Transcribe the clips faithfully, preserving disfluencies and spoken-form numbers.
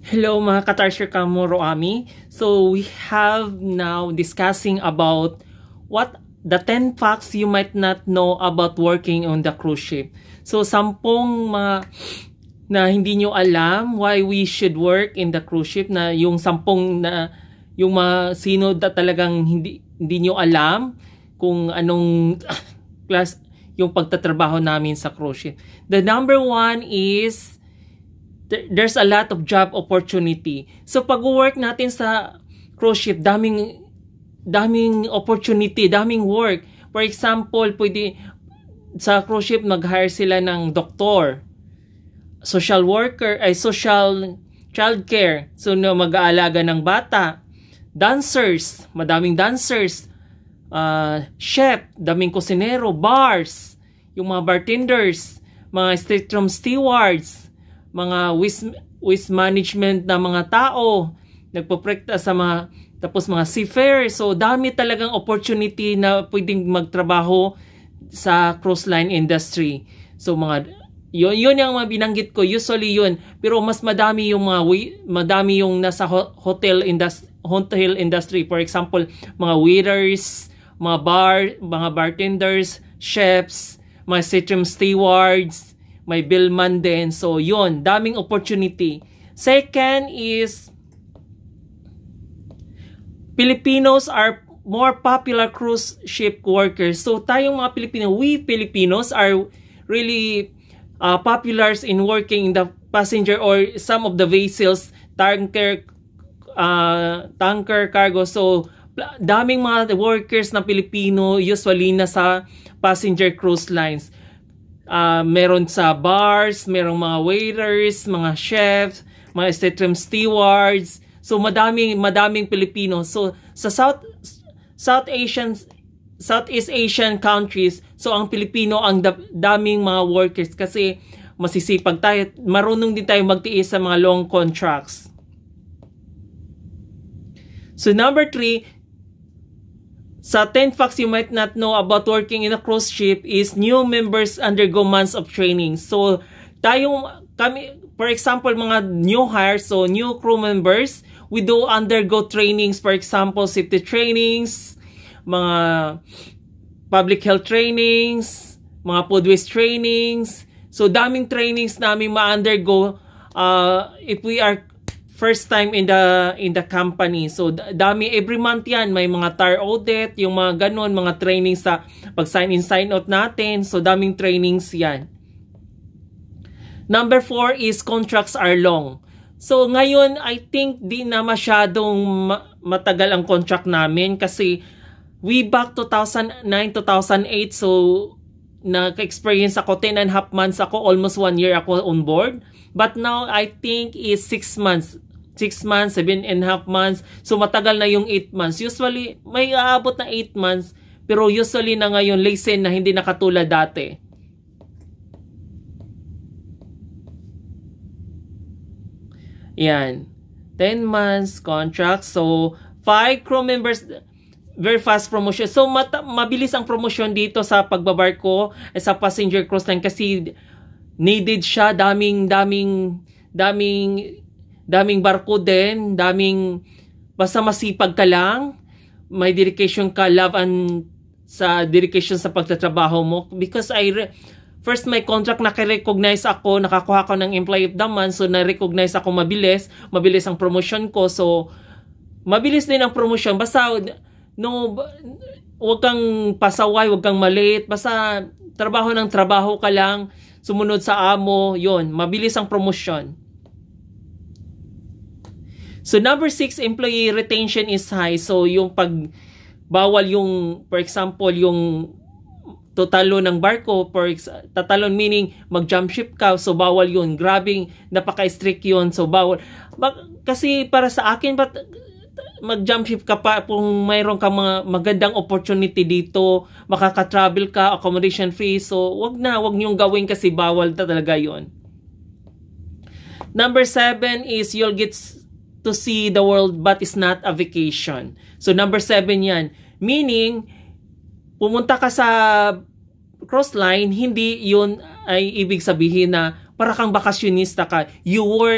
Hello mga Katarshir Kamuroami. So we have now discussing about what the ten facts you might not know about working on the cruise ship. So sampung mga na hindi nyo alam why we should work in the cruise ship, na yung sampung na yung mga sino na talagang hindi hindi nyo alam kung anong class yung pagtatrabaho namin sa cruise ship. The number one is there's a lot of job opportunity. So pag-work natin sa cruise ship, daming daming opportunity, daming work. For example, pwede sa cruise ship mag-hire sila ng doktor, social worker, ay social childcare, so no, mag-aalaga ng bata, dancers, madaming dancers, uh, chef, daming kusinero, bars, yung mga bartenders, mga stateroom stewards, mga waste, waste management na mga tao, nagpoprekta sa mga, tapos mga seafarers. So dami talagang opportunity na pwedeng magtrabaho sa cruise line industry. So mga, yun, yun yung mga binanggit ko, usually yun. Pero mas madami yung mga, madami yung nasa hotel industry, hotel industry. For example, mga waiters, mga bar, mga bartenders, chefs, mga stateroom stewards, may billman din. So yun, daming opportunity. Second is Filipinos are more popular cruise ship workers. So tayong mga Pilipino, we Filipinos are really uh, popular in working in the passenger or some of the vessels, tanker, uh, tanker cargo. So daming mga workers na Pilipino usually na sa passenger cruise lines. Uh, meron sa bars, merong mga waiters, mga chefs, mga stateroom stewards. So madaming madaming Pilipino. So sa South South Asian Southeast Asian countries, so ang Pilipino ang da, daming mga workers kasi masisipag tayo, marunong din tayo magtiis sa mga long contracts. So number three, sa ten facts you might not know about working in a cruise ship is new members undergo months of training. So, tayo, kami, for example, mga new hires, so new crew members, we do undergo trainings, for example, safety trainings, mga public health trainings, mga food waste trainings. So, daming trainings namin ma-undergo uh, if we are first time in the in the company. So dami, every month yan, may mga tar audit, yung mga ganon, mga trainings sa pag sign in sign out natin. So daming trainings yan. Number four is contracts are long. So ngayon, I think di na masyadong matagal ang contract namin kasi way back two thousand nine, two thousand eight, so naka-experience ako, ten and a half months ako, almost one year ako on board. But now, I think is six months. six months, seven and a half months. So, matagal na yung eight months. Usually, may aabot na eight months. Pero usually na ngayon, lesen na hindi nakatulad dati. Yan. ten months contract. So, five crew members, very fast promotion. So, mata mabilis ang promotion dito sa pagbabarko eh, sa passenger cruise line kasi needed siya. Daming, daming, daming, daming barko din, daming, basta masipag ka lang, may dedication ka, love and sa dedication sa pagtatrabaho mo. Because I, re first my contract, naka-recognize ako, nakakuha ko ng employee of the month, so na-recognize ako mabilis, mabilis ang promotion ko, so mabilis din ang promotion, basta, no, wag kang pasaway, wag kang maliit, basta trabaho ng trabaho ka lang, sumunod sa amo, yon, mabilis ang promotion. So number six, employee retention is high. So yung pag bawal yung, for example, yung tatalo ng barko, for tatalon meaning mag-jump ship ka, so bawal yun. Grabing, napaka-strict yun, so bawal. Kasi para sa akin, ba't mag-jump ship ka pa kung mayroon ka mga magandang opportunity dito, makaka-travel ka, accommodation free, so wag na, wag niyong gawin kasi bawal talaga yun. Number seven is you'll get to see the world but it's not a vacation. So number seven yan. Meaning, pumunta ka sa cruise line, hindi yun ay ibig sabihin na para kang bakasyonista ka. You work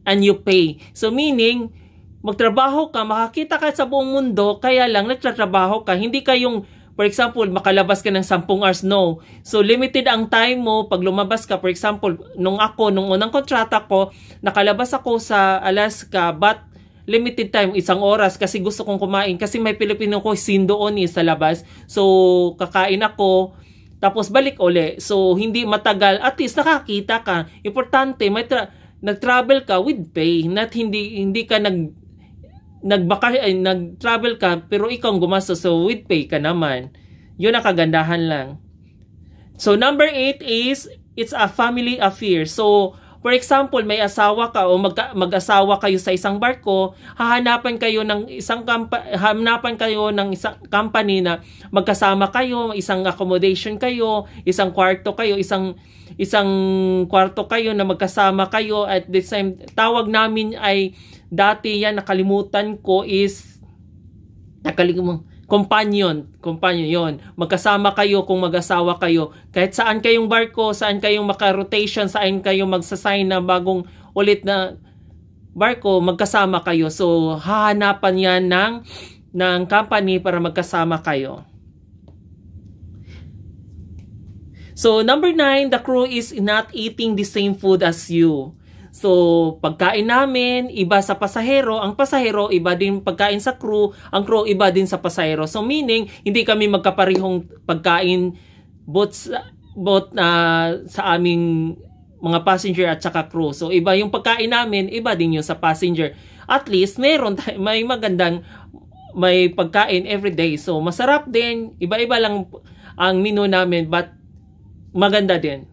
and you pay. So meaning, magtrabaho ka, makakita ka sa buong mundo, kaya lang nagtatrabaho ka. Hindi ka yung, for example, makalabas ka ng sampung hours, no. So limited ang time mo pag lumabas ka. For example, nung ako, nung unang kontrata ko, nakalabas ako sa Alaska, but limited time, isang oras, kasi gusto kong kumain. Kasi may Pilipino ko, sin doon eh, sa labas. So, kakain ako, tapos balik uli. So, hindi matagal. At least, nakakita ka. Importante, may tra- nag-travel ka with pay. Not hindi, hindi ka nag, nagbaka, ay, nag-travel ka, pero ikaw ang gumastos. So, with pay ka naman. Yun ang kagandahan lang. So, number eight is, it's a family affair. So, for example, may asawa ka o mag- mag-asawa kayo sa isang barko, hahanapan kayo ng isang kampa- hahanapan kayo ng isang company na magkasama kayo, isang accommodation kayo, isang kwarto kayo, isang isang kwarto kayo na magkasama kayo at the same tawag namin ay dati yan nakalimutan ko is nakalimutan companion, companion yon. Magkasama kayo kung mag-asawa kayo. Kahit saan kayong barko, saan kayong maka-rotation, saan kayong magsasign na bagong ulit na barko, magkasama kayo. So, hahanapan yan ng, ng company para magkasama kayo. So, number nine, the crew is not eating the same food as you. So, pagkain namin, iba sa pasahero. Ang pasahero, iba din pagkain sa crew. Ang crew, iba din sa pasahero. So, meaning, hindi kami magkaparihong pagkain both, both uh, sa aming mga passenger at saka crew. So, iba yung pagkain namin, iba din yung sa passenger. At least, meron tayo, may magandang may pagkain everyday. So, masarap din. Iba-iba lang ang menu namin, but maganda din.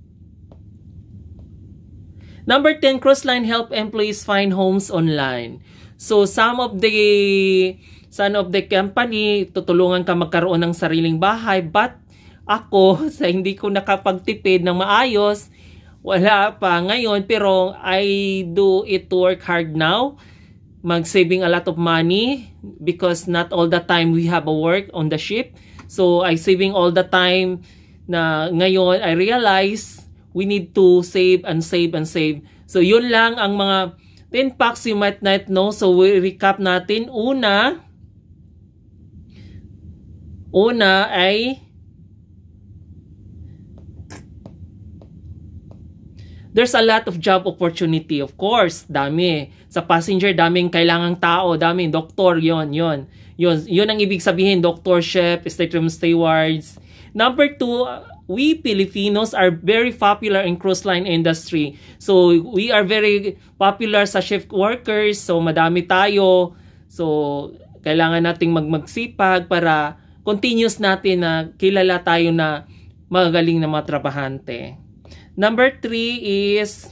Number ten, cruise line help employees find homes online. So, some of the some of the company, tutulungan ka magkaroon ng sariling bahay. But, ako, sa hindi ko nakapagtipid ng maayos, wala pa ngayon. Pero, I do it to work hard now. Mag-saving a lot of money because not all the time we have a work on the ship. So, I saving all the time na ngayon, I realize we need to save and save and save. So, yun lang ang mga ten facts you might not know. So, we recap natin. Una, una ay there's a lot of job opportunity. Of course, dami. Sa passenger, daming kailangang tao, daming doktor, yon yon yon Yun ang ibig sabihin, doctor, chef, stateroom stewards. Number two, we Filipinos are very popular in cruise line industry. So, we are very popular sa shift workers. So, madami tayo. So, kailangan nating magmagsipag para continuous natin na kilala tayo na magagaling na mga trabahante. Number three is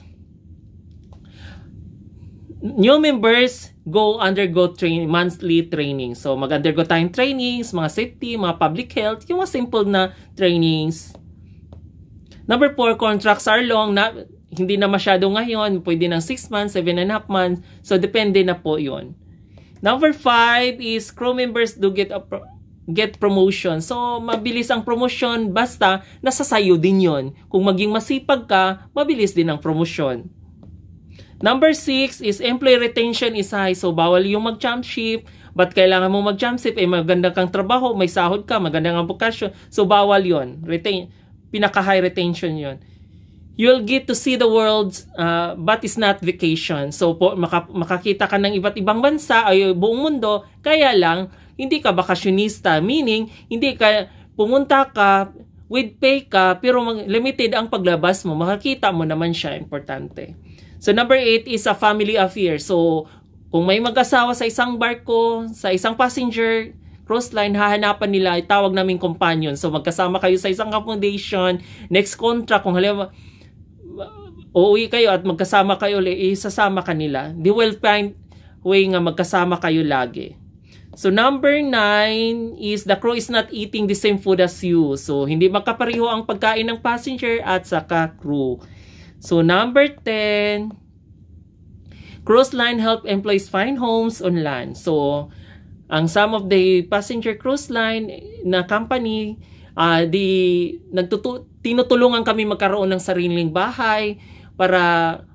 new members go undergo training, monthly training. So, mag-undergo tayong trainings, mga safety, mga public health, yung mga simple na trainings. Number four, contracts are long. Na, hindi na masyado ngayon. Pwede ng six months, seven and a half months. So, depende na po yun. Number five is crew members do get a pro get promotion. So, mabilis ang promotion basta nasa sayo din yun. Kung maging masipag ka, mabilis din ang promotion. Number six is employee retention is high. So, bawal yung mag-jump ship. But kailangan mo mag-jump ship? Eh, maganda kang trabaho, may sahod ka, maganda kang bukasyon. So, bawal yon. Retain, pinaka-high retention yon. You'll get to see the world, uh, but it's not vacation. So, po, maka, makakita ka ng iba't ibang bansa ay buong mundo. Kaya lang, hindi ka bakasyonista. Meaning, hindi ka pumunta ka, with pay ka, pero limited ang paglabas mo. Makakita mo naman siya. Importante. So, number eight is a family affair. So, kung may mag-asawa sa isang barko, sa isang passenger, cruise line, hahanapan nila, itawag namin companion. So, magkasama kayo sa isang accommodation, next contract, kung halimbawa, uuwi kayo at magkasama kayo, isasama kanila. They will find way nga magkasama kayo lagi. So, number nine is the crew is not eating the same food as you. So, hindi magkapareho ang pagkain ng passenger at saka crew. So, number ten, cruise line help employees find homes on land. So, ang some of the passenger cruise line na company, uh, di, nagtutu tinutulungan kami magkaroon ng sariling bahay para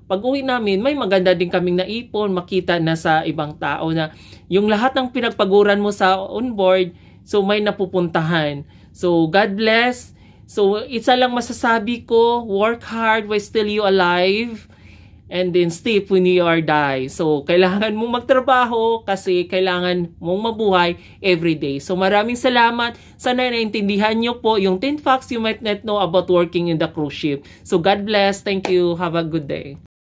pag uwi namin, may maganda din kaming naipon, makita na sa ibang tao na yung lahat ng pinagpaguran mo sa onboard, so may napupuntahan. So, God bless. So, isa lang masasabi ko, work hard while still you alive. And then sleep when you are die. So, kailangan mong magtrabaho kasi kailangan mong mabuhay every day. So, maraming salamat. Sana naintindihan nyo po yung ten facts you might not know about working in the cruise ship. So, God bless. Thank you. Have a good day.